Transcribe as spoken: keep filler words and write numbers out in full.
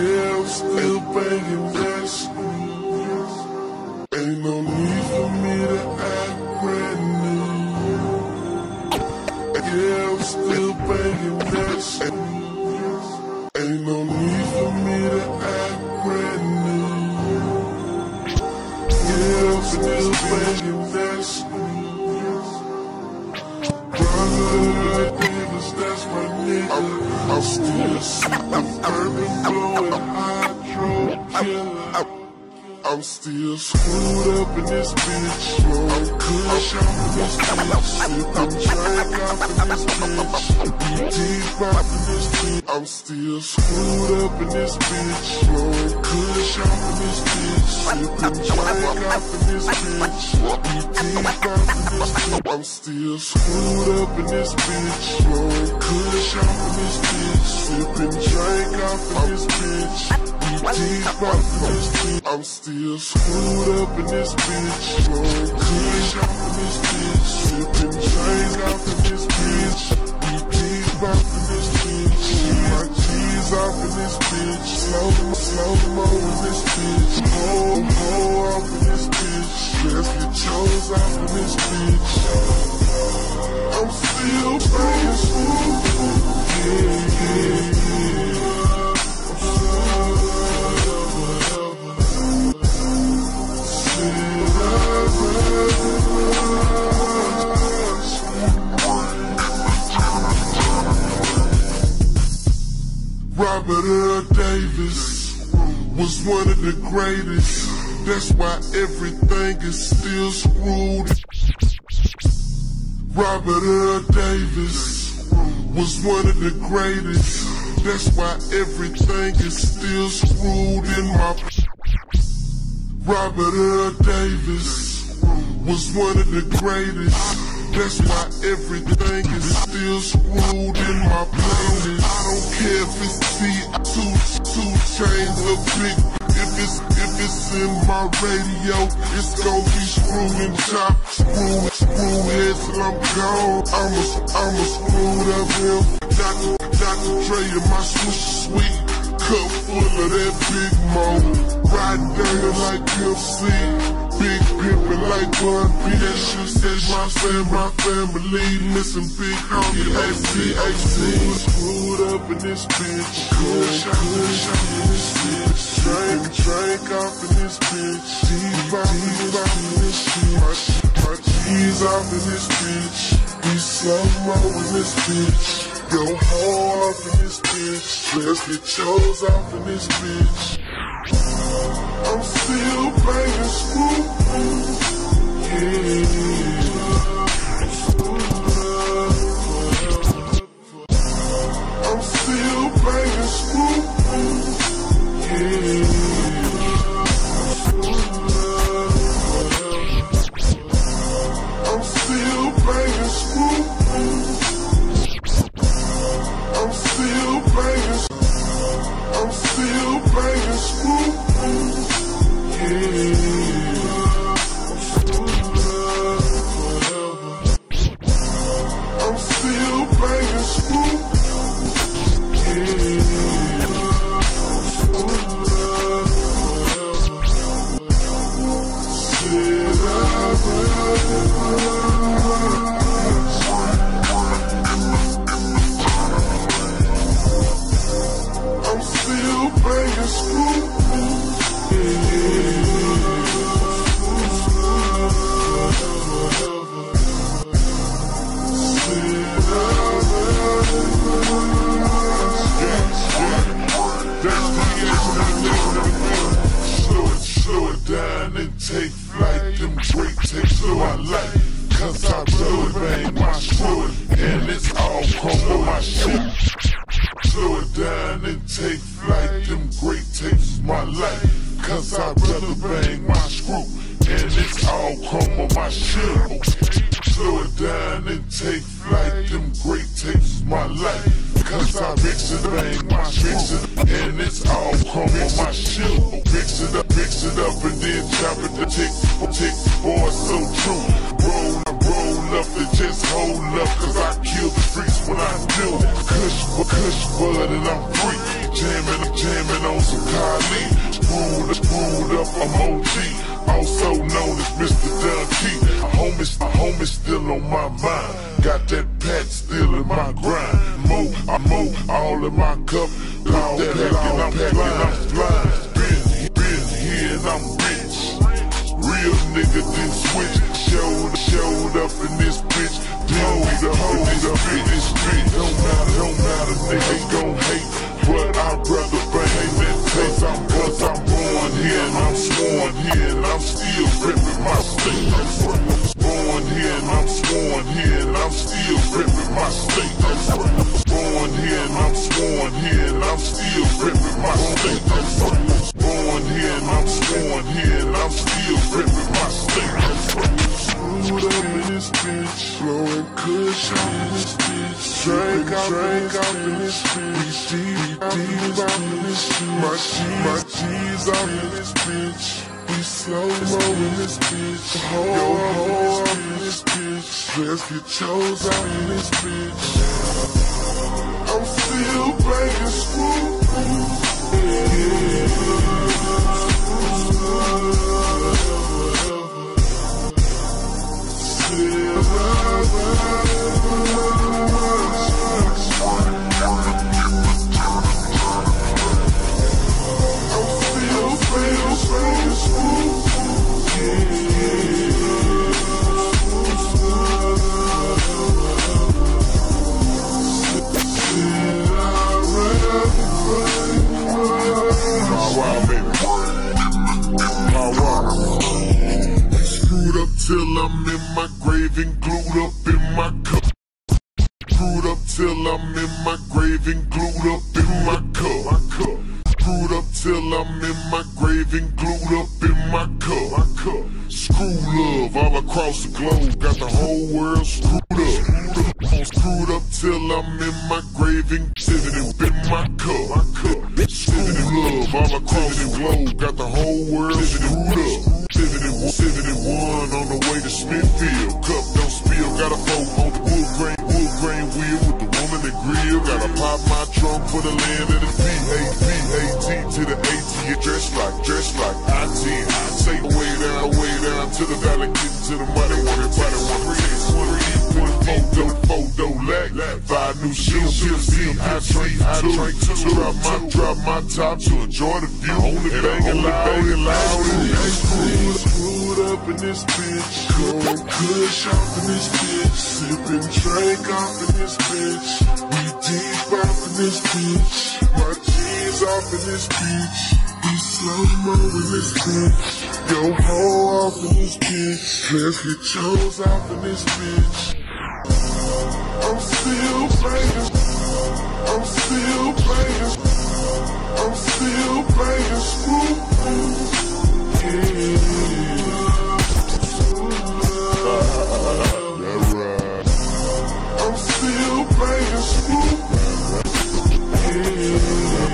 Yeah, I'm still banging that shit. Ain't no need for me to act brand new. Yeah, I'm still banging that shit. Ain't no need for me to act brand new. Yeah, I'm still banging that shit. Brother Davis, that's my nigga. I'm, I'm still sipping bourbon, blowing hydro killer. I'm still screwed up in this bitch. I'm kush off in this bitch. Sippin' drink off in this bitch. Deep off in this bitch. I'm still screwed up in this bitch. I'm kush off in this bitch. Sippin' drink off in this bitch. Deep off in this bitch. I'm still screwed up in this bitch. I'm kush off in this bitch. Sippin' drink off in this bitch. Deep off in this bitch. I'm still screwed up in this bitch. I'm kush off in this bitch. Sippin' drink off in this bitch. Deep off in this bitch. My cheese off in this bitch. Slow, slow-mo in this bitch. Ho, ho off in this bitch. Let's get chose off in this bitch. I'm still banging smooth. Yeah, yeah, yeah. Robert Earl Davis was one of the greatest. That's why everything is still screwed. Robert Earl Davis was one of the greatest. That's why everything is still screwed in my. Robert Earl Davis was one of the greatest. That's why everything is still screwed in my playlist. I don't care if it's T, two, two chains or big. If it's, if it's in my radio, it's gon' be screwed and chopped. Screw, screw head till I'm gone. I'm a, I'm a screwed up him. Doctor, Doctor Dre and my switch sweet. Cup full of that big mo. Riding down like Pimp C. Big pimpin' like Bun B. That shit says my fam, my family. Missing big homie A C A C. Screwed up in this bitch. Kush off in this bitch. Drink, drink off in this bitch. Deep off in this bitch. My cheese off in this bitch. We slow-mo in this bitch. Go hard off in this bitch. Let's get chose off in this bitch. I'm still banging screw. Yeah. I'm still banging screw. Yeah. I'm still banging screw. I'm still banging. I'm still banging screw. Yeah. I'm still banging screw. Yeah. I'm still banging screw. Slow it down and take flight. Them great takes so I like. Cause I blow it, bang my screw it. And it's all chrome on my shit. Slow it down and take flight. Them great takes my life. Cause I rather bang my screw. And it's all chrome on my shit. Slow it down and take flight. Them great takes my life. Cause I mix it, bang my screw. And it's all chrome on my shit. Mix it up, mix it up and then chop it to tick, tick, boy, so true. Roll, roll up and just hold up. Cause I kill the streets when I do. Kush, kush bud and I'm free. Jamming, jamming on some up, I'm O G, also known as Mister Don Key. Homie, homie still on my mind. Got that pat still in my grind. Mo, I mo, all in my cup. All that packing, I'm packing, I'm flying. Been, been here and I'm rich. Real nigga didn't switch. Showed, showed up in this bitch. Hold up in this bitch. This bitch don't matter, don't matter. Niggas gon' hate, but I'd rather bang that taste. I'm cause I'm born here and I'm sworn here and I'm still ripping my state. Born here and I'm sworn here and I'm still ripping my state. Born here and I'm sworn here and I'm still ripping my state. Born here and I'm sworn here and I'm still ripping my state. Screwed up in this bitch, blowing kush in this bitch. Drink out, drink out in this bitch. We deep out in this bitch. My G, my G's out in this bitch. We slow mo in this bitch. Ho ho up in this bitch. Let's get chose out in this bitch. I'm still banging screw. Yeah. Till I'm in my grave and glued up in my cup. Screwed up till I'm in my grave and glued up in my cup. Screwed up till I'm in my grave and glued up in my cup. Screw love all across the globe, got the whole world screwed up. Screwed up till I'm in my grave and sitting in my cup. Screw love all across the globe, got the whole world screwed up. seventy-one on the way to Smithfield. Cup don't spill, got a boat on the wood grain, wood grain wheel with the woman that grill. Gotta pop my trunk for the land of the P A P A T to the A T. Dressed like, dressed like I ten. I say way down, way down to the valley, getting to the money. Everybody want rings, one ring, one photo, photo lag. Five new shoes, see, I drink, I drink to drop my, drop my top to enjoy the view. Only banging loud, banging loud. Screwed up in this bitch, cold kush off in this bitch, sipping drink off in this bitch. We deep off in this bitch, my G's off in this bitch. We slow mo in this bitch, yo ho off in this bitch. Let's get chose off in this bitch. I'm still banging, I'm still banging, I'm still banging screw. Yeah. I'm still banging screw. Yeah.